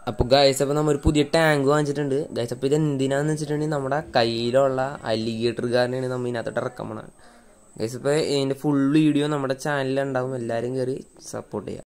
അപ്പോൾ ഗൈസ്, അപ്പോൾ നമ്മൾ ഒരു പുതിയ ടാങ്ക് വാങ്ങിച്ചിട്ടുണ്ട് ഗൈസ്. അപ്പോൾ ഇത് എന്തിനാന്ന് വെച്ചിട്ടുണ്ടെങ്കിൽ നമ്മുടെ കയ്യിലുള്ള അലിഗേറ്റർകാരനെയാണ് നമ്മൾ ഇതിനകത്തോട്ട് ഇറക്കാൻ പോണത് ഗൈസ്. ഇപ്പോൾ ഇതിൻ്റെ ഫുൾ വീഡിയോ നമ്മുടെ ചാനലിലുണ്ടാവും. എല്ലാവരും കയറി സപ്പോർട്ട് ചെയ്യുക.